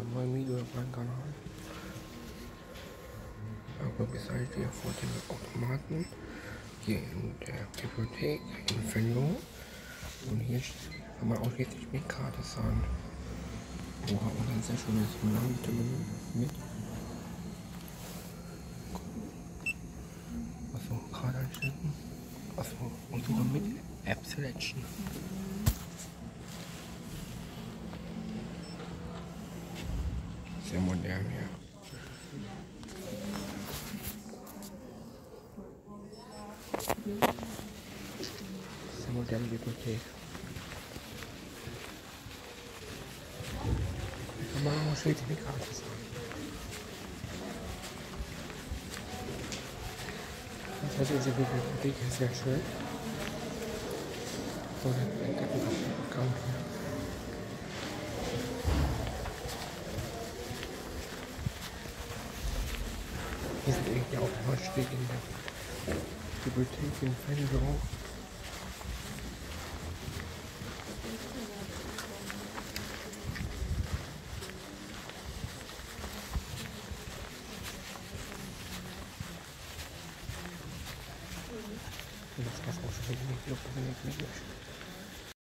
ein neues Video auf meinem Kanal. Aber wir seid hier vor dem Automaten, hier in der Bibliothek in Venlo. Und hier kann man ausschließlich mit Karte zahlen. Oha, und dann ist ja schon jetzt mit. Achso, Karte einstecken. Achso, und sogar mit App Selection. Sehr modern, ja. Sehr moderne Bibliothek. Kann man auch schön die Karte sagen. Das heißt, diese Bibliothek ist sehr schön. So, dann entdecken wir den Account hier. Hier sind irgendwie auch Vorschläge in der Bibliothek in Venlo. Das war's auch schon mit dem Video.